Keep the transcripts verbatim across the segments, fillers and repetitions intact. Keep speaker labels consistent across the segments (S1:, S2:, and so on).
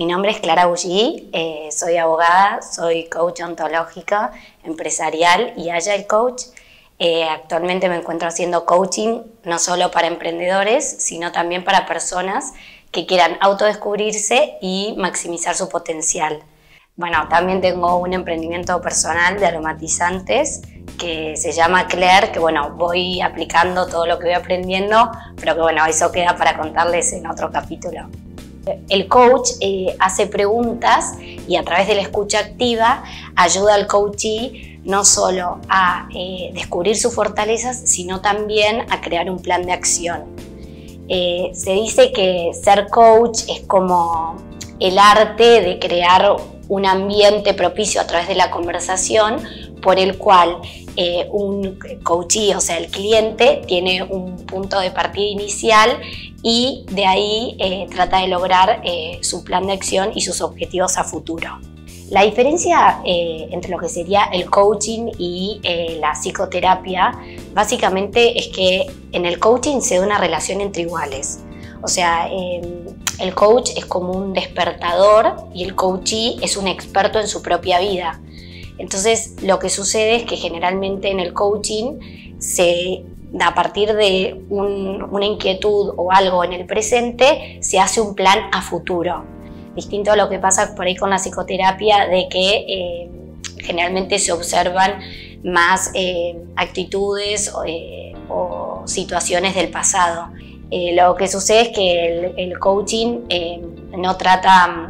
S1: Mi nombre es Clara Bullí, eh, soy abogada, soy coach ontológica, empresarial y agile coach. Eh, actualmente me encuentro haciendo coaching no solo para emprendedores, sino también para personas que quieran autodescubrirse y maximizar su potencial. Bueno, también tengo un emprendimiento personal de aromatizantes que se llama Claire, que bueno, voy aplicando todo lo que voy aprendiendo, pero que bueno, eso queda para contarles en otro capítulo. El coach eh, hace preguntas y a través de la escucha activa ayuda al coachee no solo a eh, descubrir sus fortalezas, sino también a crear un plan de acción. Eh, se dice que ser coach es como el arte de crear un ambiente propicio a través de la conversación por el cual eh, un coachee, o sea el cliente, tiene un punto de partida inicial y de ahí eh, trata de lograr eh, su plan de acción y sus objetivos a futuro. La diferencia eh, entre lo que sería el coaching y eh, la psicoterapia básicamente es que en el coaching se da una relación entre iguales. O sea, eh, el coach es como un despertador y el coachee es un experto en su propia vida. Entonces, lo que sucede es que generalmente en el coaching, se, a partir de un, una inquietud o algo en el presente, se hace un plan a futuro. Distinto a lo que pasa por ahí con la psicoterapia, de que eh, generalmente se observan más eh, actitudes eh, o situaciones del pasado. Eh, lo que sucede es que el, el coaching eh, no trata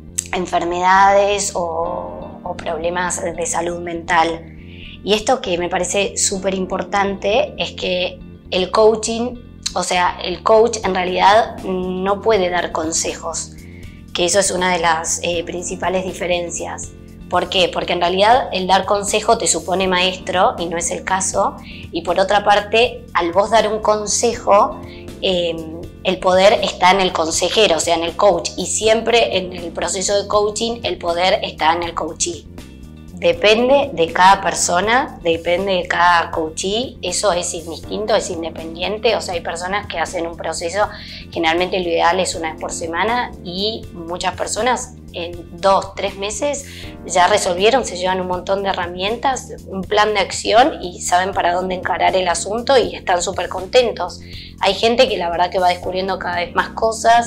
S1: enfermedades o, o problemas de salud mental. Y esto que me parece súper importante es que el coaching, o sea, el coach en realidad no puede dar consejos, que eso es una de las eh, principales diferencias. ¿Por qué? Porque en realidad el dar consejo te supone maestro y no es el caso. Y por otra parte, al vos dar un consejo, eh, el poder está en el consejero, o sea, en el coach. Y siempre en el proceso de coaching el poder está en el coachee. Depende de cada persona, depende de cada coachee, eso es indistinto, es independiente. O sea, hay personas que hacen un proceso, generalmente lo ideal es una vez por semana, y muchas personas en dos, tres meses ya resolvieron, se llevan un montón de herramientas, un plan de acción y saben para dónde encarar el asunto y están súper contentos. Hay gente que la verdad que va descubriendo cada vez más cosas,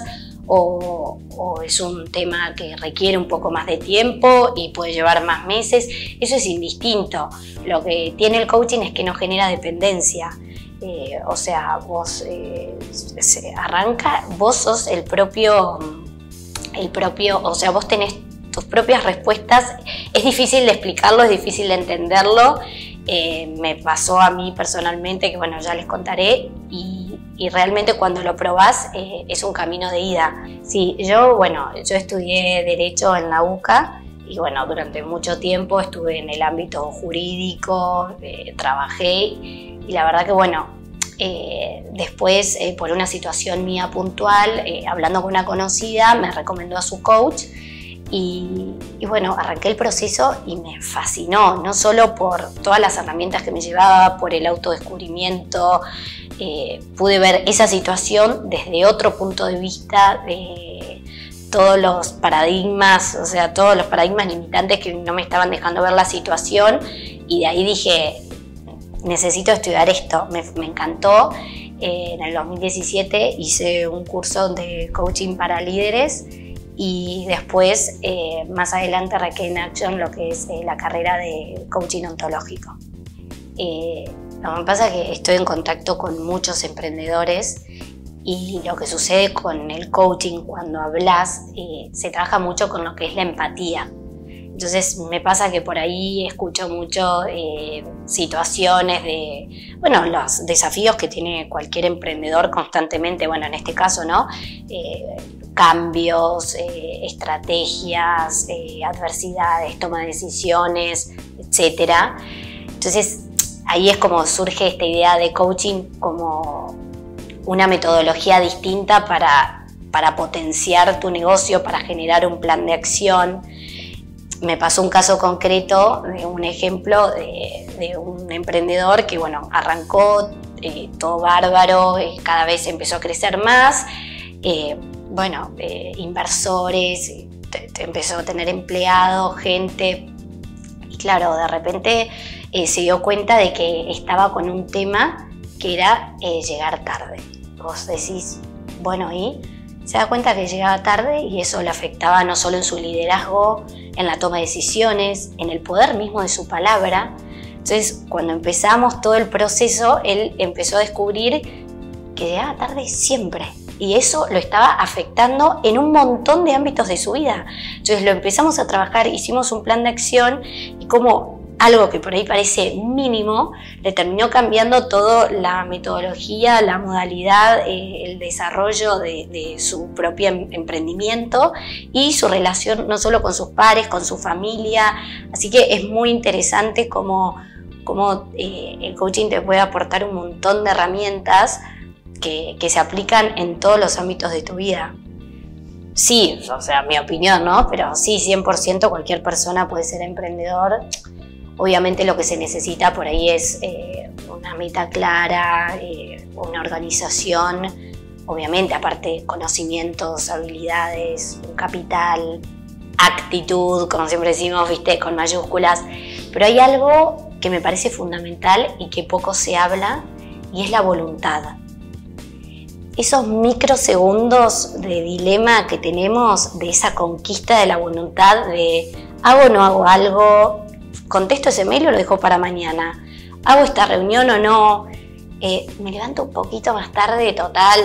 S1: O, o es un tema que requiere un poco más de tiempo y puede llevar más meses. Eso es indistinto. Lo que tiene el coaching es que no genera dependencia. Eh, o sea, vos eh, se arranca, vos sos el propio, el propio, o sea, vos tenés tus propias respuestas. Es difícil de explicarlo, es difícil de entenderlo. Eh, me pasó a mí personalmente, que bueno, ya les contaré, y y realmente cuando lo probás eh, es un camino de ida. Sí, yo, bueno, yo estudié Derecho en la UCA y bueno, durante mucho tiempo estuve en el ámbito jurídico, eh, trabajé y la verdad que bueno, eh, después eh, por una situación mía puntual, eh, hablando con una conocida, me recomendó a su coach. Y, y bueno, arranqué el proceso y me fascinó, no solo por todas las herramientas que me llevaba, por el autodescubrimiento. Eh, pude ver esa situación desde otro punto de vista, de todos los paradigmas, o sea, todos los paradigmas limitantes que no me estaban dejando ver la situación, y de ahí dije, necesito estudiar esto, me, me encantó. Eh, en el dos mil diecisiete hice un curso de coaching para líderes y después, eh, más adelante, arranqué en Action lo que es eh, la carrera de coaching ontológico. Eh, Lo que me pasa es que estoy en contacto con muchos emprendedores y lo que sucede con el coaching cuando hablas, eh, se trabaja mucho con lo que es la empatía. Entonces me pasa que por ahí escucho mucho eh, situaciones de, bueno, los desafíos que tiene cualquier emprendedor constantemente, bueno, en este caso, ¿no? Eh, cambios, eh, estrategias, eh, adversidades, toma de decisiones, etcétera. Entonces, ahí es como surge esta idea de coaching como una metodología distinta para, para potenciar tu negocio, para generar un plan de acción. Me pasó un caso concreto, de un ejemplo de, de un emprendedor que bueno, arrancó eh, todo bárbaro, eh, cada vez empezó a crecer más. Eh, bueno, eh, inversores, te, te empezó a tener empleados, gente. Y claro, de repente eh, se dio cuenta de que estaba con un tema que era eh, llegar tarde. Vos decís, bueno, y se da cuenta que llegaba tarde y eso le afectaba no solo en su liderazgo, en la toma de decisiones, en el poder mismo de su palabra. Entonces, cuando empezamos todo el proceso, él empezó a descubrir que llegaba tarde siempre. Y eso lo estaba afectando en un montón de ámbitos de su vida. Entonces lo empezamos a trabajar, hicimos un plan de acción y como algo que por ahí parece mínimo, le terminó cambiando toda la metodología, la modalidad, eh, el desarrollo de, de su propio emprendimiento y su relación no solo con sus pares, con su familia. Así que es muy interesante cómo, cómo eh, el coaching te puede aportar un montón de herramientas que, que se aplican en todos los ámbitos de tu vida. Sí, o sea, mi opinión, ¿no? Pero sí, cien por ciento cualquier persona puede ser emprendedor. Obviamente lo que se necesita por ahí es eh, una meta clara, eh, una organización, obviamente aparte conocimientos, habilidades, un capital, actitud, como siempre decimos, viste, con mayúsculas. Pero hay algo que me parece fundamental y que poco se habla y es la voluntad. Esos microsegundos de dilema que tenemos, de esa conquista de la voluntad, de hago o no hago algo, contesto ese mail o lo dejo para mañana, hago esta reunión o no, eh, me levanto un poquito más tarde, total,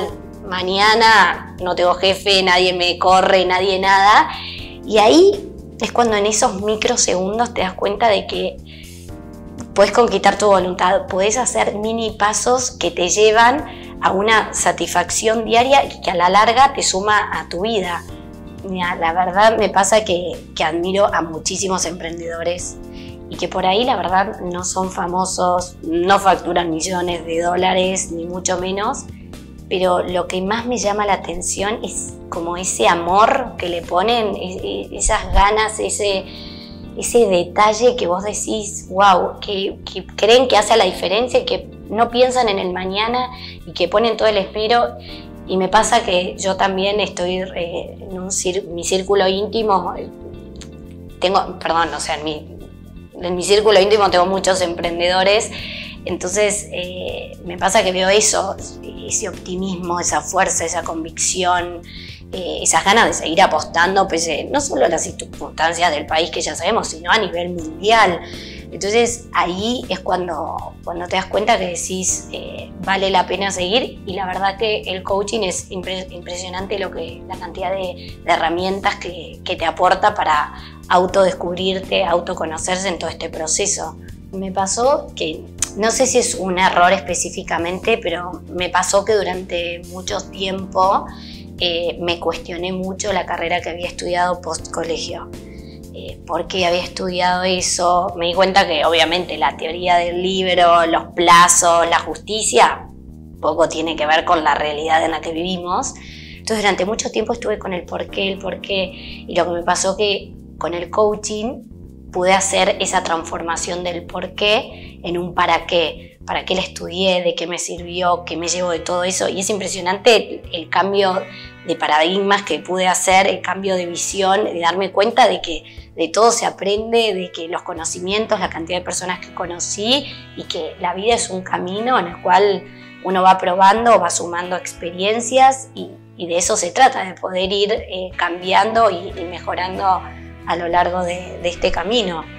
S1: mañana no tengo jefe, nadie me corre, nadie nada, y ahí es cuando en esos microsegundos te das cuenta de que puedes conquistar tu voluntad, puedes hacer mini pasos que te llevan a una satisfacción diaria y que a la larga te suma a tu vida. Mira, la verdad me pasa que, que admiro a muchísimos emprendedores y que por ahí la verdad no son famosos, no facturan millones de dólares, ni mucho menos, pero lo que más me llama la atención es como ese amor que le ponen, esas ganas, ese, ese detalle que vos decís, wow, que, que creen que hace la diferencia y que no piensan en el mañana y que ponen todo el esmero. Y me pasa que yo también estoy eh, en un mi círculo íntimo, tengo, perdón, o sea, en mi, en mi círculo íntimo tengo muchos emprendedores, entonces eh, me pasa que veo eso, ese optimismo, esa fuerza, esa convicción, eh, esas ganas de seguir apostando, pese no solo a las circunstancias del país que ya sabemos, sino a nivel mundial. Entonces ahí es cuando, cuando te das cuenta que decís eh, vale la pena seguir, y la verdad que el coaching es impre impresionante lo que, la cantidad de, de herramientas que, que te aporta para autodescubrirte, autoconocerse en todo este proceso. Me pasó que, no sé si es un error específicamente, pero me pasó que durante mucho tiempo eh, me cuestioné mucho la carrera que había estudiado post colegio. ¿Por qué había estudiado eso? Me di cuenta que obviamente la teoría del libro, los plazos, la justicia, poco tiene que ver con la realidad en la que vivimos. Entonces durante mucho tiempo estuve con el por qué, el por qué, y lo que me pasó que con el coaching pude hacer esa transformación del por qué en un para qué. Para qué la estudié, de qué me sirvió, qué me llevo de todo eso. Y es impresionante el, el cambio de paradigmas que pude hacer, el cambio de visión, de darme cuenta de que de todo se aprende, de que los conocimientos, la cantidad de personas que conocí, y que la vida es un camino en el cual uno va probando, va sumando experiencias, y, y de eso se trata, de poder ir eh, cambiando y, y mejorando a lo largo de, de este camino.